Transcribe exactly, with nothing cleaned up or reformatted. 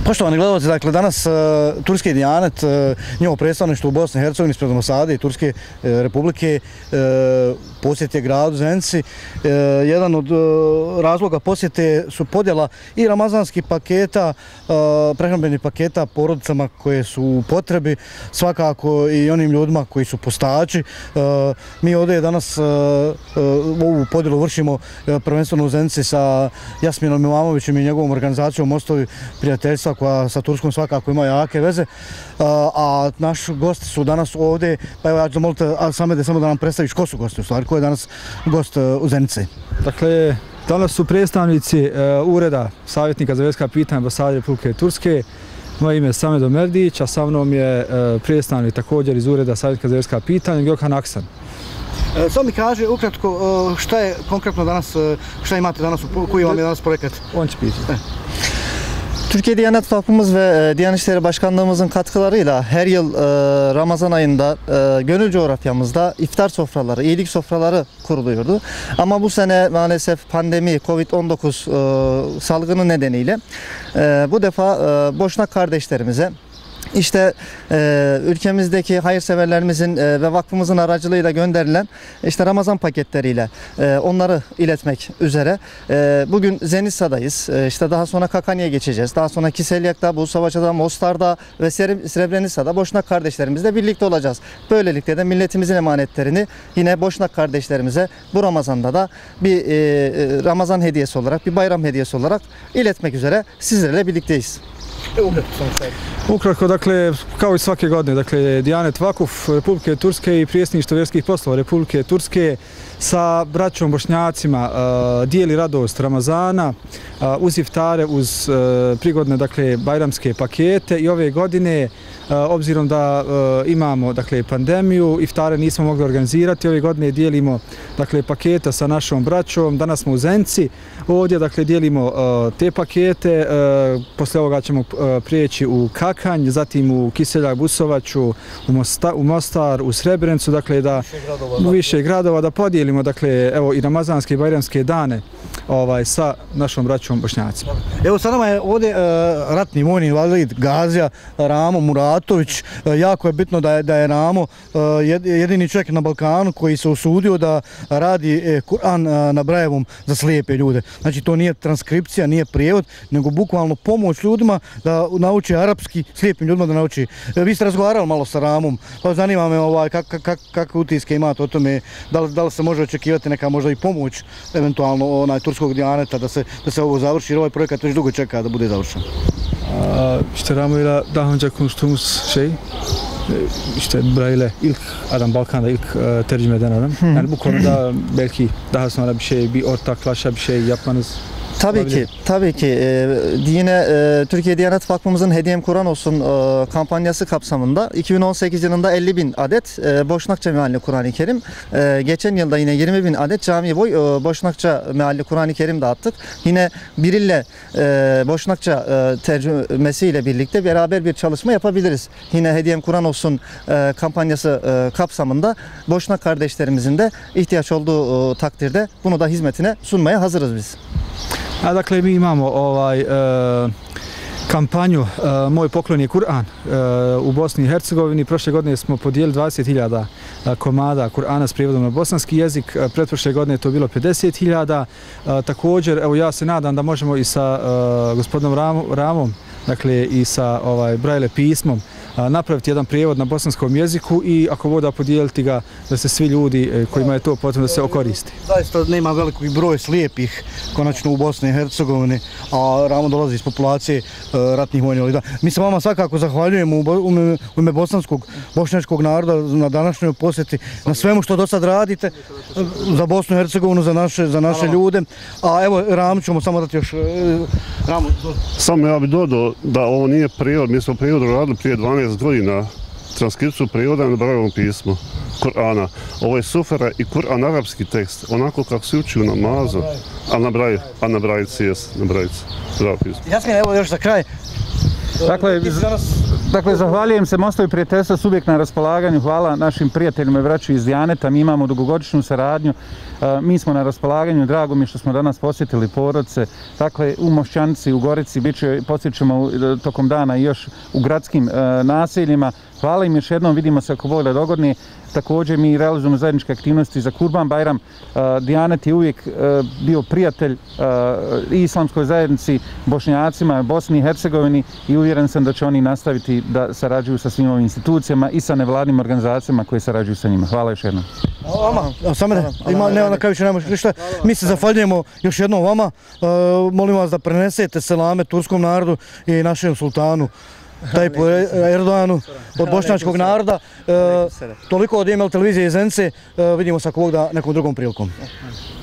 Poštovani gledalci, dakle danas uh, Turski Dijanet, uh, njihovo predstavništvo u Bosni i Hercegovini ispred ambasade i Turske uh, republike uh, posjete gradu Zenici. Uh, jedan od uh, razloga posjete su podjela i ramazanskih paketa, uh, prehrambenih paketa porodicama koje su u potrebi, svakako i onim ljudima koji su postači. Uh, mi ovdje danas uh, uh, ovu podjelu vršimo uh, prvenstveno u Zenici sa Jasminom Imamovićem i njegovom organizacijom Mostovi prijateljstva koja sa Turskom svakako ima jake veze, a naši gosti su danas ovdje, pa evo ja ću zamoliti Samede samo da nam predstaviš ko su gosti u stvari, ko je danas gost u Zenici. Dakle, danas su predstavnici Ureda savjetnika za vjerska pitanja ambasade Republike Turske. Moje ime je Samed Omerdić, a sa mnom je predstavnik također iz Ureda savjetnika za vjerska pitanja Gökhan Aksan. Samo mi kaže ukratko šta je konkretno danas, šta imate danas, koji vam je danas projekat? On će pitati. Türkiye Diyanet Vakfımız ve Diyanet İşleri Başkanlığımızın katkılarıyla her yıl Ramazan ayında gönül coğrafyamızda iftar sofraları, iyilik sofraları kuruluyordu. Ama bu sene maalesef pandemi, kovid on dokuz salgını nedeniyle bu defa Boşnak kardeşlerimize İşte e, ülkemizdeki hayırseverlerimizin e, ve vakfımızın aracılığıyla gönderilen işte Ramazan paketleriyle e, onları iletmek üzere e, bugün Zenica'dayız. E, işte daha sonra Kakanya'ya geçeceğiz. Daha sonra Kiselyak'ta, Busavaca'da, Mostar'da ve Srebrenica'da Boşnak kardeşlerimizle birlikte olacağız. Böylelikle de milletimizin emanetlerini yine Boşnak kardeşlerimize bu Ramazan'da da bir e, Ramazan hediyesi olarak, bir bayram hediyesi olarak iletmek üzere sizlerle birlikteyiz. Ukratko, dakle, kao i svake godine, dakle, Dijanet Vakuf Republike Turske i Prijesništvo vjerskih poslova Republike Turske sa braćom Bošnjacima uh, dijeli radost Ramazana uh, uz iftare, uz uh, prigodne, dakle, bajramske pakete i ove godine, uh, obzirom da uh, imamo, dakle, pandemiju, iftare nismo mogli organizirati, ove godine dijelimo, dakle, paketa sa našom braćom. Danas smo u Zenici, ovdje, dakle, dijelimo uh, te pakete, uh, poslije ovoga ćemo uh, prijeći u Kakanj, zatim u Kiseljak, Busovaču, u, Mosta, u Mostar, u Srebrenicu, dakle, da u više gradova da podijelimo, dakle, evo i ramazanske i bajramske dane ovaj, sa našom braćom Bošnjacima. Evo sa nama je ovdje uh, ratni vojni invalid Gazija Ramo Muratović. Uh, jako je bitno da je, da je Ramo uh, jedini čovjek na Balkanu koji se usudio da radi eh, Kur'an uh, na Brajevom za slijepe ljude. Znači to nije transkripcija, nije prijevod, nego bukvalno pomoć ljudima da nauči arapski, slijepim ljudima da nauči. Uh, vi ste razgovarali malo sa Ramom, pa zanima me ovaj, kakve kak, kak utiske imate o tome, da li, da li se može očekivati neka možda i pomoć eventualno onaj Turskog Dijaneta da se, da se ovo završi, jer ovaj projekat već dugo çeka da bude završen. İşte Ramo'yla daha önce konuştuğumuz şey, işte Braille ilk adam, Balkan'da ilk uh, tercüme eden adam. Yani bu konuda belki daha sonra bir şey, bir ortaklaşa bir şey yapmanız. Tabii ki, tabii ki. Ee, yine e, Türkiye Diyanet Vakfımızın Hediyem Kur'an Olsun e, kampanyası kapsamında iki bin on sekiz yılında elli bin adet e, Boşnakça mealli Kur'an-ı Kerim, e, geçen yılda yine yirmi bin adet cami boy e, Boşnakça mealli Kur'an-ı Kerim dağıttık. Yine Birille e, Boşnakça e, tercümesiyle birlikte beraber bir çalışma yapabiliriz. Yine Hediyem Kur'an Olsun e, kampanyası e, kapsamında Boşnak kardeşlerimizin de ihtiyaç olduğu e, takdirde bunu da hizmetine sunmaya hazırız biz. A dakle, mi imamo ovaj, e, kampanju e, Moj poklon je Kur'an e, u Bosni i Hercegovini. Prošle godine smo podijelili dvadeset hiljada komada Kur'ana s prijevodom na bosanski jezik. Pretprošle godine je to bilo pedeset hiljada. E, također, evo, ja se nadam da možemo i sa e, gospodinom Ramom, Ramom, dakle i sa ovaj, Braille pismom napraviti jedan prijevod na bosanskom jeziku i ako voda podijeliti ga da se svi ljudi kojima je to potrebno da se okoristi. Zaista nema velikog broj slijepih konačno u Bosni i Hercegovini, a Ramo dolazi iz populacije ratnih vojnih invalida. Mi se vama svakako zahvaljujemo u ime bosanskog, bošnjačkog naroda na današnjoj posjeti, na svemu što do sad radite za Bosnu i Hercegovinu, za naše, za naše ljude. A evo Ramo ćemo samo dati još... Ramo. Samo ja bih dodao da ovo nije prijevod, mi smo prijevod radili prije dvanaest godina, transkripciju prijevoda na Brailleovom pismu Kur'ana. Ovo je sufera i Kur'an arapski tekst, onako kako se uči u namazu, a na Braille, a na Braille jes, na Braille, pravo pismo. Jasmin, evo još za kraj. Dakle, Dakle, zahvaljujem se, Mostovi prijateljstva su uvijek na raspolaganju. Hvala našim prijateljima i braći iz Dijaneta. Mi imamo dugogodišnju saradnju. Mi smo na raspolaganju. Drago mi je što smo danas posjetili porodce. Dakle, u Mošćanici, u Gorici, bit će, posjećemo tokom dana i još u gradskim naseljima. Hvala im još jednom, vidimo se ako Bog da dogodne. Također mi realizujemo zajedničke aktivnosti za Kurban Bajram. Dijanet je uvijek bio prijatelj i islamskoj zajednici, Bošnjacima, Bosni i Hercegovini i uvjeren sam da će oni nastaviti da sarađuju sa svim ovim institucijama i sa nevladnim organizacijama koje sarađuju sa njima. Hvala još jednom. Vama, Samire, ima, nema na kraju više nemoš ništa. Mi se zahvaljujemo još jednom vama. Molim vas da prenesete selame turskom narodu i našem sultanu Tajpu Erdoganu od bošnjačkog naroda. Toliko od E M L televizije iz Zenice. Vidimo se ako Bog da nekom drugom prilikom.